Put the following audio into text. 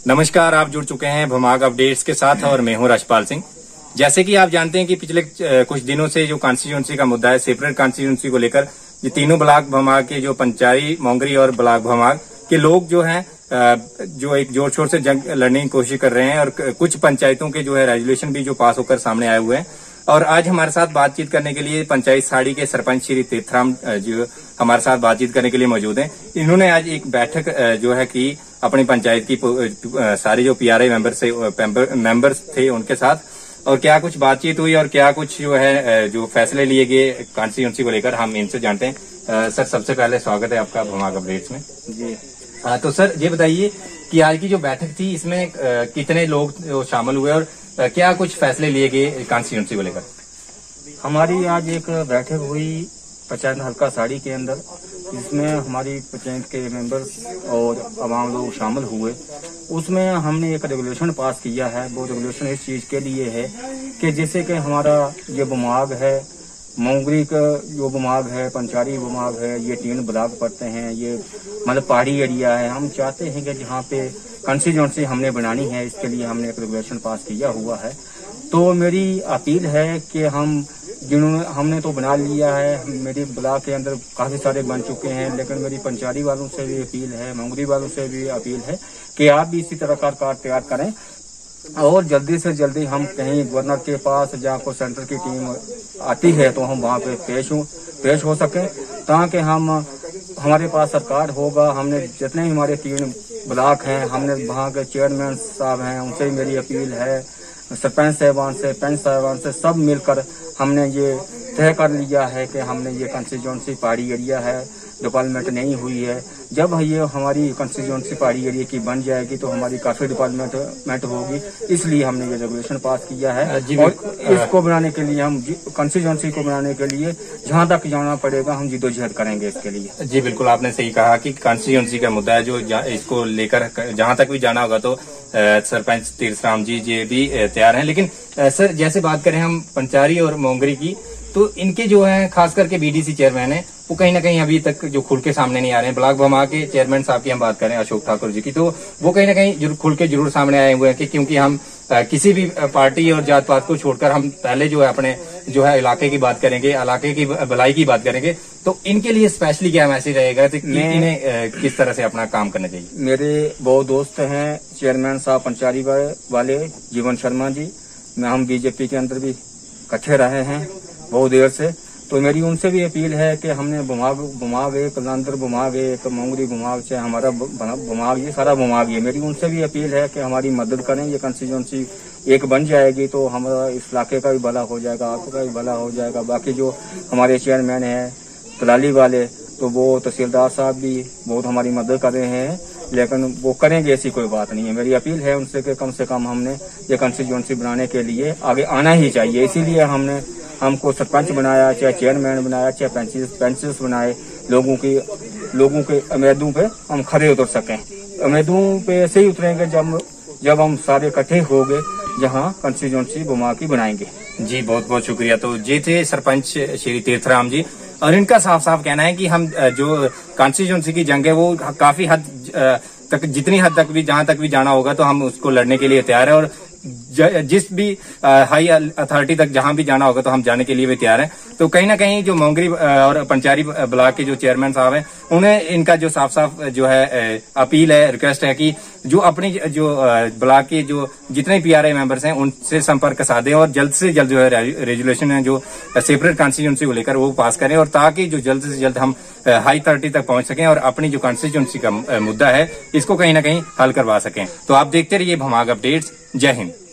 नमस्कार, आप जुड़ चुके हैं भमाग अपडेट्स के साथ और मैं हूं राजपाल सिंह। जैसे कि आप जानते हैं कि पिछले कुछ दिनों से जो कॉन्स्टिट्यूंसी का मुद्दा है, सेपरेट कॉन्स्टिट्यूंसी को लेकर ये तीनों ब्लॉक भमाग के जो पंचारी, मोंगरी और ब्लॉक भमाग के लोग जो हैं जो एक जोर शोर से जंग लड़ने की कोशिश कर रहे हैं और कुछ पंचायतों के जो है रेजोल्यूशन भी जो पास होकर सामने आए हुए हैं। और आज हमारे साथ बातचीत करने के लिए पंचायत साड़ी के सरपंच श्री तीर्थराम जो हमारे साथ बातचीत करने के लिए मौजूद हैं। इन्होंने आज एक बैठक जो है की अपनी पंचायत की सारे जो पीआरआई मेंबर्स थे उनके साथ, और क्या कुछ बातचीत हुई और क्या कुछ जो है जो फैसले लिए गए कॉन्स्टिट्यूंसी को लेकर, हम इनसे जानते हैं। सर, सबसे पहले स्वागत है आपका भमाग अपडेट्स में। जी तो सर ये बताइए कि आज की जो बैठक थी इसमें कितने लोग शामिल हुए और क्या कुछ फैसले लिए गए कॉन्स्टिट्यूंसी को लेकर? हमारी आज एक बैठक हुई पंचायत हल्का साड़ी के अंदर, जिसमें हमारी पंचायत के मेंबर्स और आवाम लोग शामिल हुए। उसमें हमने एक रेगुलेशन पास किया है। वो रेगुलेशन इस चीज के लिए है कि जैसे कि हमारा ये भमाग है, मोंगरी का जो भमाग है, पंचारी भमाग है, ये 3 ब्लॉक पड़ते हैं। ये मतलब पहाड़ी एरिया है। हम चाहते हैं कि जहाँ पे कॉन्स्टिट्यूंसी हमने बनानी है, इसके लिए हमने एक रेगुलेशन पास किया हुआ है। तो मेरी अपील है कि हमने तो बना लिया है, मेरी ब्लॉक के अंदर काफी सारे बन चुके हैं, लेकिन मेरी पंचारी वालों से भी अपील है, मोंगरी वालों से भी अपील है कि आप भी इसी तरह का कार्ड तैयार करें और जल्दी से जल्दी हम कहीं गवर्नर के पास जहाँ को सेंटर की टीम आती है तो हम वहाँ पे पेश हो सकें, ताकि हमारे पास सरकार होगा। हमने जितने भी हमारे 3 ब्लॉक हैं, हमने वहाँ के चेयरमैन साहब हैं, उनसे मेरी अपील है, सरपंच साहबान से, पंच साहबान से, सब मिलकर हमने ये तय कर लिया है कि हमने ये कॉन्स्टिट्यूंसी पहाड़ी एरिया है, डिपार्टमेंट नहीं हुई है। जब ये हमारी कॉन्स्टिट्यूंसी पहाड़ी एरिया की बन जाएगी तो हमारी काफी डिपार्टमेंट होगी, इसलिए हमने ये रेगुलेशन पास किया है। और इसको बनाने के लिए हम कॉन्स्टिट्यूंसी को बनाने के लिए जहाँ तक जाना पड़ेगा हम जिद्दोजहद करेंगे इसके लिए। जी बिल्कुल, आपने सही कहा कि कॉन्स्टिट्यूंसी का मुद्दा है जो इसको लेकर जहाँ तक भी जाना होगा तो सरपंच तीर्थराम जी भी तैयार हैं। लेकिन सर, जैसे बात करें हम पंचारी और मोंगरी की, तो इनके जो है खास करके बीडीसी चेयरमैन है वो कहीं ना कहीं अभी तक जो खुल के सामने नहीं आ रहे हैं। ब्लॉक भमाग के चेयरमैन साहब की हम बात करें, अशोक ठाकुर जी की, तो वो कहीं ना कहीं खुल के जरूर सामने आए हुए हैं कि क्योंकि हम किसी भी पार्टी और जात पात को छोड़कर हम पहले जो है अपने जो है इलाके की बात करेंगे, इलाके की भलाई की बात करेंगे। तो इनके लिए स्पेशली क्या मैसेज रहेगा कि इन्हें किस तरह से अपना काम करना चाहिए? मेरे बहुत दोस्त हैं चेयरमैन साहब पंचारी वाले, जीवन शर्मा जी, हम बीजेपी के अंदर भी इकट्ठे रहे हैं बहुत देर से। तो मेरी उनसे भी अपील है कि हमने भमाग एक, कलांतर भमाग एक, मोंगरी भमाग से हमारा भमाग, ये सारा भमाग है। मेरी उनसे भी अपील है कि हमारी मदद करें। ये कॉन्स्टिट्यूंसी एक बन जाएगी तो हमारा इस इलाके का भी भला हो जाएगा, आपका भी भला हो जाएगा। बाकी जो हमारे चेयरमैन है तलाली वाले, तो वो तहसीलदार साहब भी बहुत हमारी मदद कर रहे हैं, लेकिन वो करेंगे ऐसी कोई बात नहीं है। मेरी अपील है उनसे कि कम से कम हमने ये कॉन्स्टिट्यूंसी बनाने के लिए आगे आना ही चाहिए। इसीलिए हमको सरपंच बनाया, चाहे चेयरमैन बनाया, चाहे पेंचेस बनाए, लोगों के उम्मीदों पे हम खड़े उतर सकें। उम्मीदों पे ऐसे ही उतरेंगे जब हम सारे इकट्ठे हो गए जहाँ कॉन्स्टिट्यूंसी भमाग की बनाएंगे। जी बहुत बहुत शुक्रिया। तो ये थे सरपंच श्री तीर्थराम जी, और इनका साफ साफ कहना है कि हम जो कॉन्स्टिट्यूंसी की जंग है वो काफी हद तक, जितनी हद तक भी, जहां तक भी जाना होगा तो हम उसको लड़ने के लिए तैयार है, और जिस भी हाई अथॉरिटी तक जहां भी जाना होगा तो हम जाने के लिए भी तैयार हैं। तो कहीं ना कहीं जो मोंगरी और पंचारी ब्लॉक के जो चेयरमैन साहब हैं, उन्हें इनका जो साफ साफ जो है अपील है, रिक्वेस्ट है कि जो अपनी जो ब्लॉक के जो जितने पीआरआई मेंबर्स हैं उनसे संपर्क साधें और जल्द से जल्द जो है रेजुलेशन है जो सेपरेट कॉन्स्टिट्यूंसी को लेकर वो पास करें, और ताकि जो जल्द से जल्द हम हाई अथॉरिटी तक पहुंच सकें और अपनी जो कॉन्स्टिट्यूंसी का मुद्दा है इसको कहीं ना कहीं हल करवा सकें। तो आप देखते रहिए भमाग अपडेट्स। जय हिंद।